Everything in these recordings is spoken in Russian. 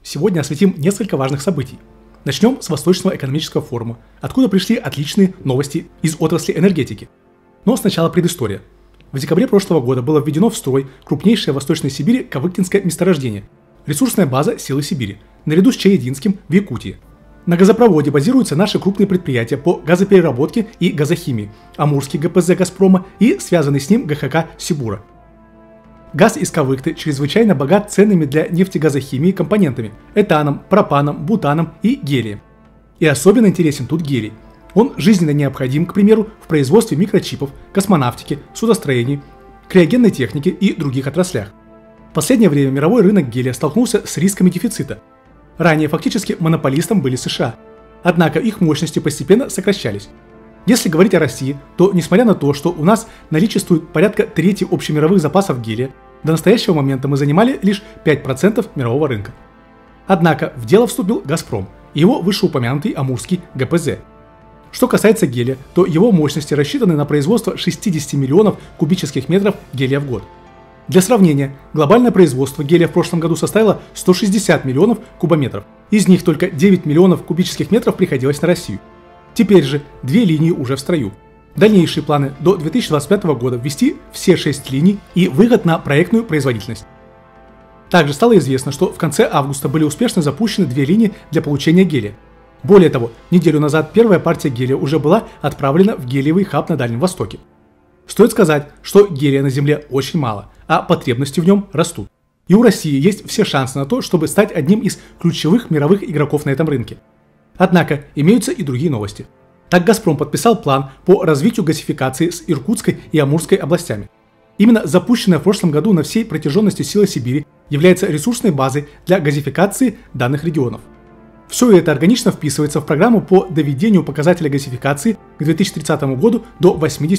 сегодня осветим несколько важных событий. Начнем с Восточного экономического форума, откуда пришли отличные новости из отрасли энергетики. Но сначала предыстория. В декабре прошлого года было введено в строй крупнейшее в Восточной Сибири Кавыктинское месторождение, ресурсная база Силы Сибири, наряду с Чаединским в Якутии. На газопроводе базируются наши крупные предприятия по газопереработке и газохимии, Амурский ГПЗ «Газпрома» и связанный с ним ГХК «Сибура». Газ из Кавыкты чрезвычайно богат ценными для нефтегазохимии компонентами – этаном, пропаном, бутаном и гелием. И особенно интересен тут гелий. Он жизненно необходим, к примеру, в производстве микрочипов, космонавтике, судостроении, криогенной технике и других отраслях. В последнее время мировой рынок гелия столкнулся с рисками дефицита. Ранее фактически монополистом были США, однако их мощности постепенно сокращались. Если говорить о России, то несмотря на то, что у нас наличествует порядка трети общемировых запасов гелия, до настоящего момента мы занимали лишь 5% мирового рынка. Однако в дело вступил «Газпром» и его вышеупомянутый Амурский ГПЗ. Что касается гелия, то его мощности рассчитаны на производство 60 миллионов кубических метров гелия в год. Для сравнения, глобальное производство гелия в прошлом году составило 160 миллионов кубометров, из них только 9 миллионов кубических метров приходилось на Россию. Теперь же две линии уже в строю. Дальнейшие планы до 2025 года ввести все 6 линий и выход на проектную производительность. Также стало известно, что в конце августа были успешно запущены две линии для получения гелия. Более того, неделю назад первая партия гелия уже была отправлена в гелиевый хаб на Дальнем Востоке. Стоит сказать, что гелия на Земле очень мало, а потребности в нем растут. И у России есть все шансы на то, чтобы стать одним из ключевых мировых игроков на этом рынке. Однако имеются и другие новости. Так «Газпром» подписал план по развитию газификации с Иркутской и Амурской областями. Именно запущенная в прошлом году на всей протяженности Сила Сибири является ресурсной базой для газификации данных регионов. Все это органично вписывается в программу по доведению показателя газификации к 2030 году до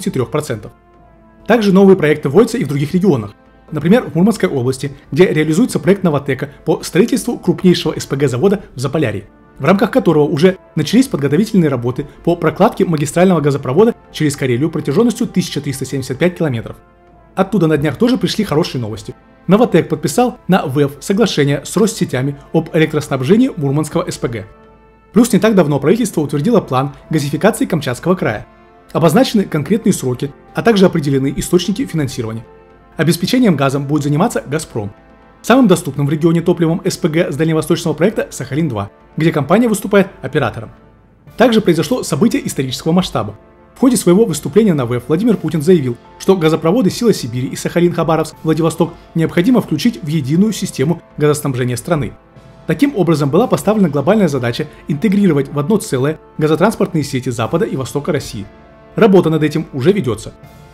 83%. Также новые проекты вводятся и в других регионах. Например, в Мурманской области, где реализуется проект «Новатэка» по строительству крупнейшего СПГ-завода в Заполярье, в рамках которого уже начались подготовительные работы по прокладке магистрального газопровода через Карелию протяженностью 1375 километров. Оттуда на днях тоже пришли хорошие новости. «Новатэк» подписал на ВЭФ соглашение с Россетями об электроснабжении Мурманского СПГ. Плюс не так давно правительство утвердило план газификации Камчатского края. Обозначены конкретные сроки, а также определены источники финансирования. Обеспечением газом будет заниматься «Газпром». Самым доступным в регионе топливом СПГ с дальневосточного проекта Сахалин-2, где компания выступает оператором. Также произошло событие исторического масштаба. В ходе своего выступления на ВЭФ Владимир Путин заявил, что газопроводы Сила Сибири и Сахалин-Хабаровск-Владивосток необходимо включить в единую систему газоснабжения страны. Таким образом была поставлена глобальная задача интегрировать в одно целое газотранспортные сети Запада и Востока России. Работа над этим уже ведется.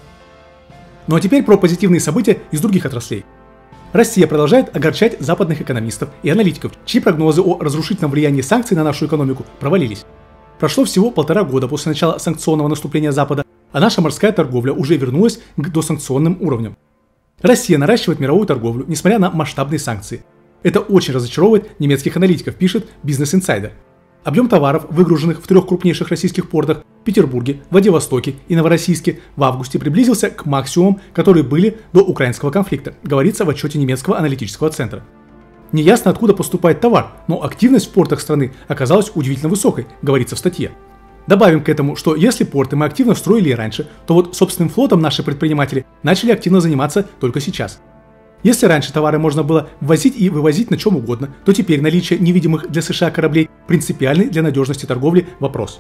Ну а теперь про позитивные события из других отраслей. Россия продолжает огорчать западных экономистов и аналитиков, чьи прогнозы о разрушительном влиянии санкций на нашу экономику провалились. Прошло всего 1,5 года после начала санкционного наступления Запада, а наша морская торговля уже вернулась к досанкционным уровням. Россия наращивает мировую торговлю, несмотря на масштабные санкции. Это очень разочаровывает немецких аналитиков, пишет Business Insider. Объем товаров, выгруженных в 3 крупнейших российских портах – Петербурге, Владивостоке и Новороссийске – в августе приблизился к максимумам, которые были до украинского конфликта, говорится в отчете немецкого аналитического центра. Неясно, откуда поступает товар, но активность в портах страны оказалась удивительно высокой, говорится в статье. Добавим к этому, что если порты мы активно строили и раньше, то вот собственным флотом наши предприниматели начали активно заниматься только сейчас. Если раньше товары можно было ввозить и вывозить на чем угодно, то теперь наличие невидимых для США кораблей принципиальный для надежности торговли вопрос.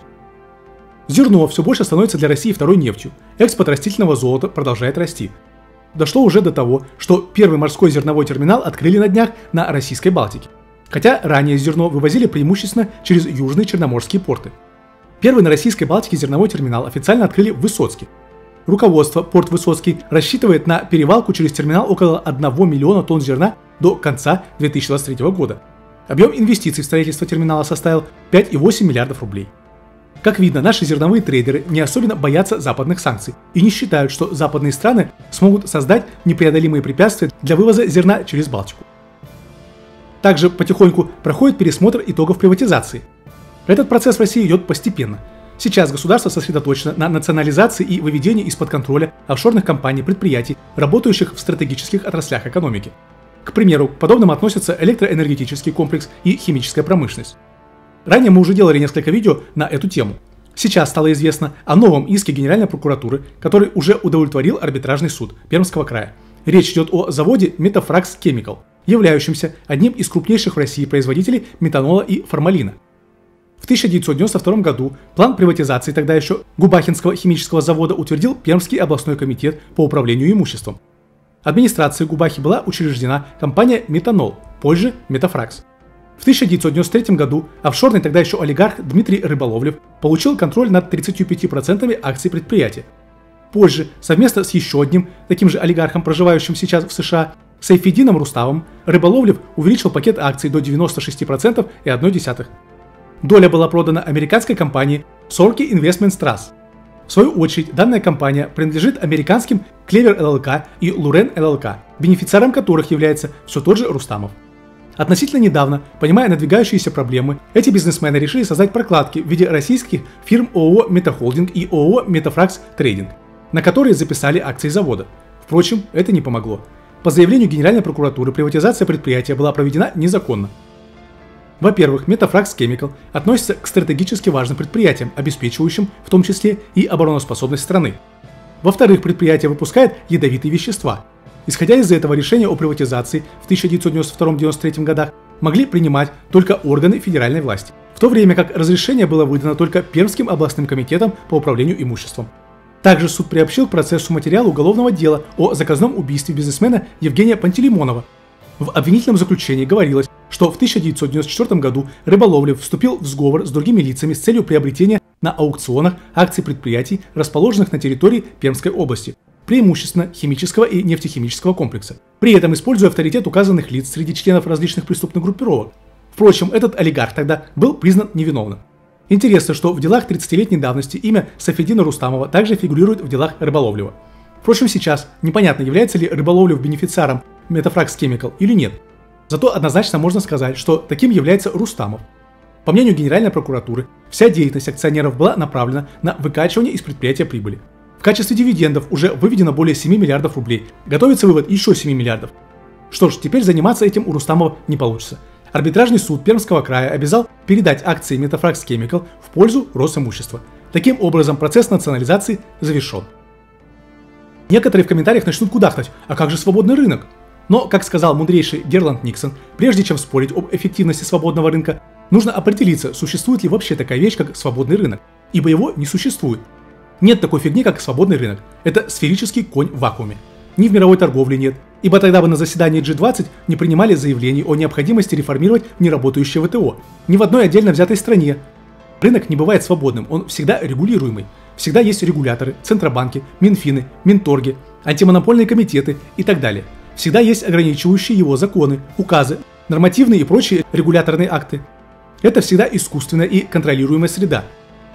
Зерно все больше становится для России второй нефтью. Экспорт растительного золота продолжает расти. Дошло уже до того, что первый морской зерновой терминал открыли на днях на российской Балтике. Хотя ранее зерно вывозили преимущественно через южные черноморские порты. Первый на российской Балтике зерновой терминал официально открыли в Высоцке. Руководство Порт Высоцкий рассчитывает на перевалку через терминал около 1 миллиона тонн зерна до конца 2023 года. Объем инвестиций в строительство терминала составил 5,8 миллиардов рублей. Как видно, наши зерновые трейдеры не особенно боятся западных санкций и не считают, что западные страны смогут создать непреодолимые препятствия для вывоза зерна через Балтику. Также потихоньку проходит пересмотр итогов приватизации. Этот процесс в России идет постепенно. Сейчас государство сосредоточено на национализации и выведении из-под контроля офшорных компаний, предприятий, работающих в стратегических отраслях экономики. К примеру, к подобным относятся электроэнергетический комплекс и химическая промышленность. Ранее мы уже делали несколько видео на эту тему. Сейчас стало известно о новом иске Генеральной прокуратуры, который уже удовлетворил арбитражный суд Пермского края. Речь идет о заводе Metafrax Chemical, являющемся одним из крупнейших в России производителей метанола и формалина. В 1992 году план приватизации тогда еще Губахинского химического завода утвердил Пермский областной комитет по управлению имуществом. Администрацией Губахи была учреждена компания «Метанол», позже «Метафракс». В 1993 году офшорный тогда еще олигарх Дмитрий Рыболовлев получил контроль над 35% акций предприятия. Позже, совместно с еще одним таким же олигархом, проживающим сейчас в США, Сайфедином Руставом, Рыболовлев увеличил пакет акций до 96,1%. Доля была продана американской компании Sorky Investment Trust. В свою очередь, данная компания принадлежит американским Clever LLC и Luren LLC, бенефициаром которых является все тот же Рустамов. Относительно недавно, понимая надвигающиеся проблемы, эти бизнесмены решили создать прокладки в виде российских фирм ООО «Метахолдинг» и ООО «Метафракс Трейдинг», на которые записали акции завода. Впрочем, это не помогло. По заявлению Генеральной прокуратуры, приватизация предприятия была проведена незаконно. Во-первых, Metafrax Chemical относится к стратегически важным предприятиям, обеспечивающим в том числе и обороноспособность страны. Во-вторых, предприятие выпускает ядовитые вещества. Исходя из этого, решение о приватизации в 1992-1993 годах могли принимать только органы федеральной власти, в то время как разрешение было выдано только Пермским областным комитетом по управлению имуществом. Также суд приобщил к процессу материал уголовного дела о заказном убийстве бизнесмена Евгения Пантелеймонова. В обвинительном заключении говорилось, что в 1994 году Рыболовлев вступил в сговор с другими лицами с целью приобретения на аукционах акций предприятий, расположенных на территории Пермской области, преимущественно химического и нефтехимического комплекса, при этом используя авторитет указанных лиц среди членов различных преступных группировок. Впрочем, этот олигарх тогда был признан невиновным. Интересно, что в делах 30-летней давности имя Сайфедина Рустамова также фигурирует в делах Рыболовлева. Впрочем, сейчас непонятно, является ли Рыболовлев бенефициаром Metafrax Chemical или нет. Зато однозначно можно сказать, что таким является Рустамов. По мнению Генеральной прокуратуры, вся деятельность акционеров была направлена на выкачивание из предприятия прибыли. В качестве дивидендов уже выведено более 7 миллиардов рублей. Готовится вывод еще 7 миллиардов. Что ж, теперь заниматься этим у Рустамова не получится. Арбитражный суд Пермского края обязал передать акции Metafrax Chemical в пользу Росимущества. Таким образом, процесс национализации завершен. Некоторые в комментариях начнут кудахтать: а как же свободный рынок? Но, как сказал мудрейший Герланд Никсон, прежде чем спорить об эффективности свободного рынка, нужно определиться, существует ли вообще такая вещь, как свободный рынок, ибо его не существует. Нет такой фигни, как свободный рынок. Это сферический конь в вакууме. Ни в мировой торговле нет, ибо тогда бы на заседании G20 не принимали заявлений о необходимости реформировать неработающее ВТО. Ни в одной отдельно взятой стране. Рынок не бывает свободным, он всегда регулируемый. Всегда есть регуляторы, центробанки, Минфины, Минторги, антимонопольные комитеты и так далее. Всегда есть ограничивающие его законы, указы, нормативные и прочие регуляторные акты. Это всегда искусственная и контролируемая среда.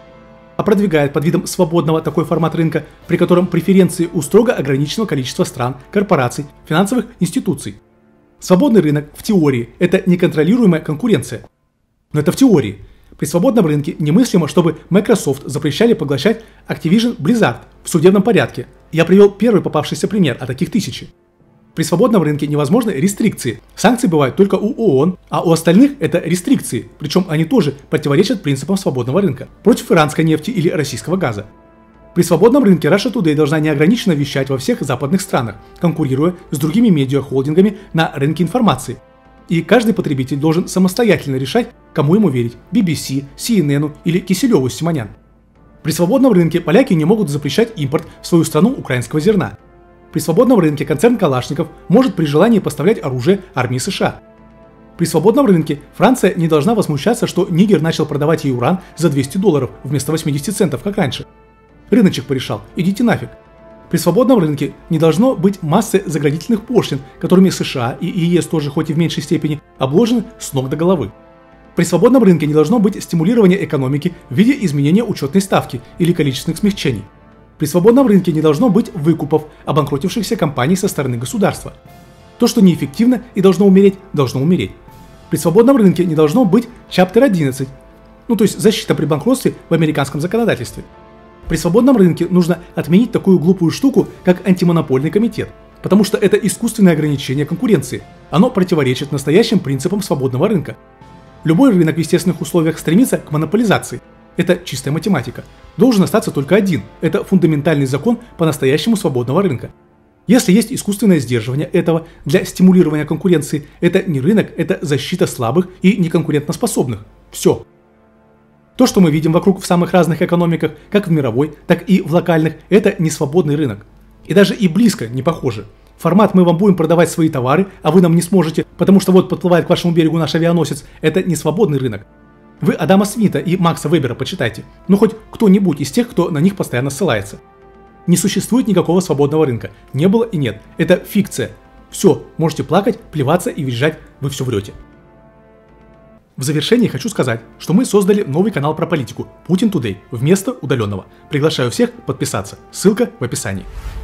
А продвигает под видом свободного такой формат рынка, при котором преференции у строго ограниченного количества стран, корпораций, финансовых институций. Свободный рынок в теории – это неконтролируемая конкуренция. Но это в теории. При свободном рынке немыслимо, чтобы Microsoft запрещали поглощать Activision Blizzard в судебном порядке. Я привел первый попавшийся пример, а таких тысячи. При свободном рынке невозможны рестрикции. Санкции бывают только у ООН, а у остальных это рестрикции, причем они тоже противоречат принципам свободного рынка, против иранской нефти или российского газа. При свободном рынке Russia Today должна неограниченно вещать во всех западных странах, конкурируя с другими медиахолдингами на рынке информации. И каждый потребитель должен самостоятельно решать, кому ему верить – BBC, CNN или Киселеву с Симонян. При свободном рынке поляки не могут запрещать импорт в свою страну украинского зерна. При свободном рынке концерн Калашников может при желании поставлять оружие армии США. При свободном рынке Франция не должна возмущаться, что Нигер начал продавать ей уран за $200 вместо 80 центов, как раньше. Рыночек порешал, идите нафиг. При свободном рынке не должно быть массы заградительных пошлин, которыми США и ЕС тоже, хоть и в меньшей степени, обложены с ног до головы. При свободном рынке не должно быть стимулирования экономики в виде изменения учетной ставки или количественных смягчений. При свободном рынке не должно быть выкупов обанкротившихся компаний со стороны государства. То, что неэффективно и должно умереть, должно умереть. При свободном рынке не должно быть Chapter 11, то есть защита при банкротстве в американском законодательстве. При свободном рынке нужно отменить такую глупую штуку, как антимонопольный комитет. Потому что это искусственное ограничение конкуренции. Оно противоречит настоящим принципам свободного рынка. Любой рынок в естественных условиях стремится к монополизации. Это чистая математика. Должен остаться только один. Это фундаментальный закон по-настоящему свободного рынка. Если есть искусственное сдерживание этого для стимулирования конкуренции, это не рынок, это защита слабых и неконкурентоспособных. Все. То, что мы видим вокруг в самых разных экономиках, как в мировой, так и в локальных, это не свободный рынок. И даже и близко не похоже. Формат «мы вам будем продавать свои товары, а вы нам не сможете, потому что вот подплывает к вашему берегу наш авианосец» – это не свободный рынок. Вы Адама Смита и Макса Вебера почитайте. Ну хоть кто-нибудь из тех, кто на них постоянно ссылается. Не существует никакого свободного рынка. Не было и нет. Это фикция. Все, можете плакать, плеваться и визжать, вы все врете. В завершении хочу сказать, что мы создали новый канал про политику Putin Today вместо удаленного. Приглашаю всех подписаться. Ссылка в описании.